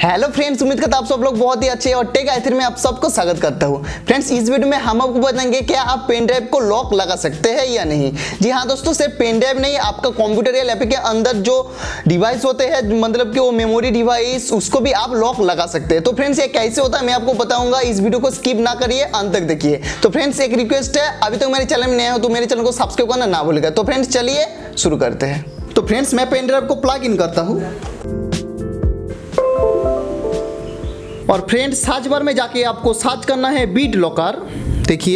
Hello friends, उम्मीद करता हूं आप सब लोग बहुत ही अच्छे और टेक आइथर में आप सबको स्वागत करता हूं। फ्रेंड्स, इस वीडियो में हम आपको बताएंगे क्या आप पेन ड्राइव को लॉक लगा सकते हैं या नहीं। जी हां दोस्तों, सिर्फ पेन ड्राइव नहीं, आपका कंप्यूटर या लैपटॉप के अंदर जो डिवाइस होते हैं, मतलब कि वो मेमोरी डिवाइस, उसको भी आप लॉक लगा सकते हैं। तो फ्रेंड्स, ये कैसे होता है मैं आपको बताऊंगा। इस वीडियो को स्किप ना करिए, अंत तक देखिए। तो फ्रेंड्स, एक रिक्वेस्ट है, अभी तक मेरे चैनल में नए हो तो मेरे चैनल को सब्सक्राइब करना ना भूलिएगा। तो फ्रेंड्स चलिए शुरू करते हैं। तो फ्रेंड्स, मैं पेन ड्राइव को प्लग इन करता हूं और फ्रेंड्स सर्च बार में जाके आपको सर्च करना है BitLocker। देखिए,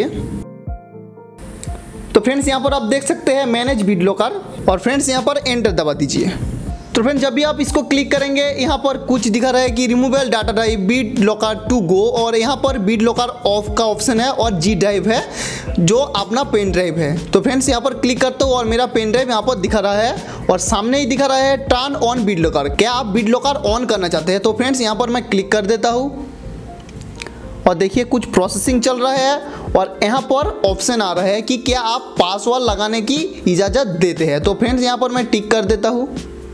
तो फ्रेंड्स यहाँ पर आप देख सकते हैं मैनेज BitLocker और फ्रेंड्स यहाँ पर एंटर दबा दीजिए। तो फ्रेंड्स, जब भी आप इसको क्लिक करेंगे यहाँ पर कुछ दिखा रहा है कि removable data drive BitLocker to go, और यहाँ पर BitLocker ऑफ का ऑप्शन है और G ड्राइव है जो अपना पेन ड्राइव है। तो फ्रेंड्स यहाँ पर क्लिक करता हूँ और मेरा पेन ड्राइव यहाँ पर दिखा रहा है और सामने ही दिखा रहा है टर्न ऑन BitLocker। क्या आप BitLocker ऑन करना चाहते हैं? तो फ्रेंड्स यहाँ पर मैं क्लिक कर देता हूँ और देखिए कुछ प्रोसेसिंग चल रहा है और यहाँ पर ऑप्शन आ रहा है कि क्या आप पासवर्ड लगाने की इजाज़त देते हैं। तो फ्रेंड्स यहाँ पर मैं टिक कर देता हूँ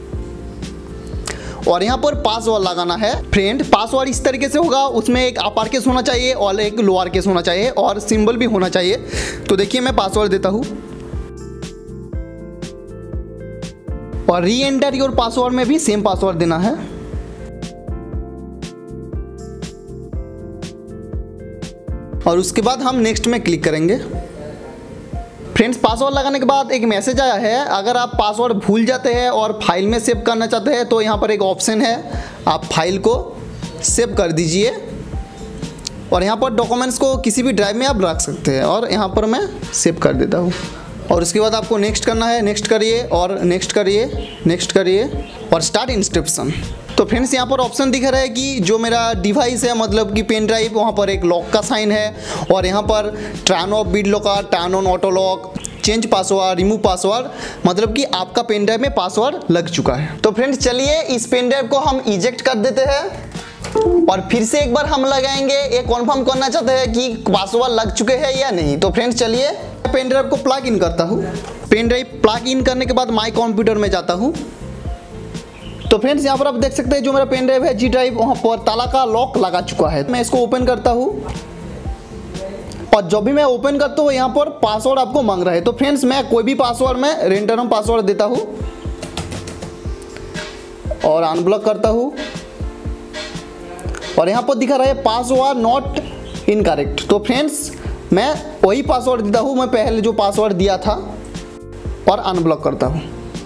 और यहाँ पर पासवर्ड लगाना है। फ्रेंड, पासवर्ड इस तरीके से होगा, उसमें एक अपर केस होना चाहिए और एक लोअर केस होना चाहिए और सिंबल भी होना चाहिए। तो देखिए मैं पासवर्ड देता हूँ और री एंटर योर पासवर्ड में भी सेम पासवर्ड देना है। और उसके बाद हम नेक्स्ट में क्लिक करेंगे। फ्रेंड्स, पासवर्ड लगाने के बाद एक मैसेज आया है, अगर आप पासवर्ड भूल जाते हैं और फाइल में सेव करना चाहते हैं तो यहाँ पर एक ऑप्शन है, आप फाइल को सेव कर दीजिए और यहाँ पर डॉक्यूमेंट्स को किसी भी ड्राइव में आप रख सकते हैं और यहाँ पर मैं सेव कर देता हूँ। और उसके बाद आपको नेक्स्ट करना है, नेक्स्ट करिए और नेक्स्ट करिए, नेक्स्ट करिए और स्टार्ट इंस्क्रिप्शन। तो फ्रेंड्स यहाँ पर ऑप्शन दिख रहा है कि जो मेरा डिवाइस है, मतलब कि पेन ड्राइव, वहाँ पर एक लॉक का साइन है और यहाँ पर turn off BitLocker, turn on auto lock, change password, remove password, मतलब कि आपका पेन ड्राइव में पासवर्ड लग चुका है। तो फ्रेंड्स चलिए इस पेन ड्राइव को हम इजेक्ट कर देते हैं और फिर से एक बार हम लगाएंगे, ये कन्फर्म करना चाहते हैं कि पासवर्ड लग चुके हैं या नहीं। तो फ्रेंड्स चलिए पेन ड्राइव को प्लग इन करता हूँ। पेन ड्राइव प्लग इन करने के बाद माई कंप्यूटर में जाता हूँ। तो फ्रेंड्स यहाँ पर आप देख सकते हैं जो मेरा पेन ड्राइव है G ड्राइव, वहाँ पर ताला का लॉक लगा चुका है। मैं इसको ओपन करता हूँ और जब भी मैं ओपन करता हूँ यहाँ पर पासवर्ड आपको मांग रहा है। तो फ्रेंड्स मैं कोई भी पासवर्ड में रैंडम पासवर्ड देता हूँ और अनब्लॉक करता हूँ और यहाँ पर दिखा रहा है पासवर्ड नॉट इनकरेक्ट। तो फ्रेंड्स मैं वही पासवर्ड देता हूँ, मैं पहले जो पासवर्ड दिया था, और अनब्लॉक करता हूँ।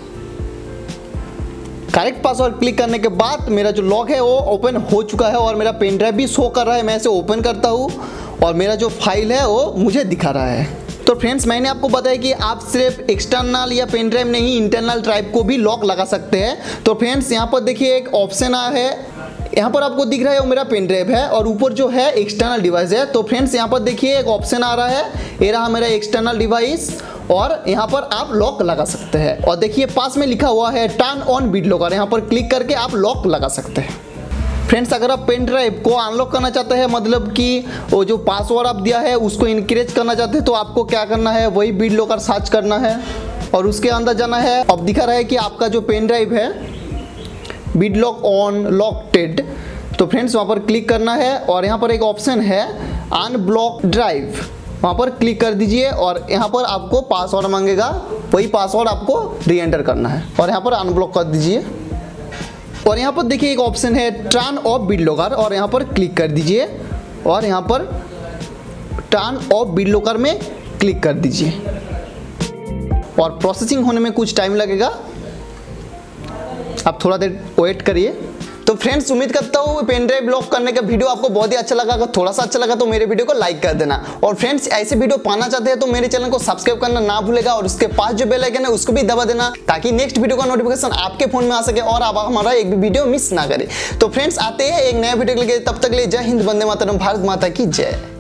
करेक्ट पासवर्ड क्लिक करने के बाद मेरा जो लॉक है वो ओपन हो चुका है और मेरा पेन ड्राइव भी शो कर रहा है। मैं इसे ओपन करता हूँ और मेरा जो फाइल है वो मुझे दिखा रहा है। तो फ्रेंड्स मैंने आपको बताया कि आप सिर्फ एक्सटर्नल या पेन ड्राइव नहीं, इंटरनल ड्राइव को भी लॉक लगा सकते हैं। तो फ्रेंड्स यहाँ पर देखिए एक ऑप्शन आया है, यहाँ पर आपको दिख रहा है वो मेरा पेन ड्राइव है और ऊपर जो है एक्सटर्नल डिवाइस है। तो फ्रेंड्स यहाँ पर देखिए एक ऑप्शन आ रहा है, ये रहा मेरा एक्सटर्नल डिवाइस और यहाँ पर आप लॉक लगा सकते हैं। और देखिए पास में लिखा हुआ है टर्न ऑन BitLocker, यहाँ पर क्लिक करके आप लॉक लगा सकते हैं। फ्रेंड्स, अगर आप पेन ड्राइव को अनलॉक करना चाहते हैं, मतलब कि वो जो पासवर्ड आप दिया है उसको इनक्रीज करना चाहते हैं, तो आपको क्या करना है, वही BitLocker सर्च करना है और उसके अंदर जाना है। अब दिखा रहा है कि आपका जो पेन ड्राइव है BitLock ऑन लॉक्ड। तो फ्रेंड्स वहाँ पर क्लिक करना है और यहाँ पर एक ऑप्शन है अनब्लॉक ड्राइव, वहाँ पर क्लिक कर दीजिए और यहाँ पर आपको पासवर्ड मांगेगा, वही पासवर्ड आपको री एंटर करना है और यहाँ पर अनब्लॉक कर दीजिए। और यहाँ पर देखिए एक ऑप्शन है टर्न ऑफ BitLocker और यहाँ पर क्लिक कर दीजिए और यहाँ पर टर्न ऑफ BitLocker में क्लिक कर दीजिए और प्रोसेसिंग होने में कुछ टाइम लगेगा, आप थोड़ा देर वेट करिए। तो फ्रेंड्स उम्मीद करता हूँ पेन ड्राइव लॉक करने का वीडियो आपको बहुत ही अच्छा लगा। अगर थोड़ा सा अच्छा लगा तो मेरे वीडियो को लाइक कर देना और फ्रेंड्स ऐसे वीडियो पाना चाहते हैं तो मेरे चैनल को सब्सक्राइब करना ना भूलेगा और उसके पास जो बेल आइकन है उसको भी दबा देना ताकि नेक्स्ट वीडियो का नोटिफिकेशन आपके फोन में आ सके और आप हमारा एक भी वीडियो मिस ना करें। तो फ्रेंड्स आते हैं एक नया वीडियो के लिए, तब तक के लिए जय हिंद, वंदे मातरम, भारत माता की जय।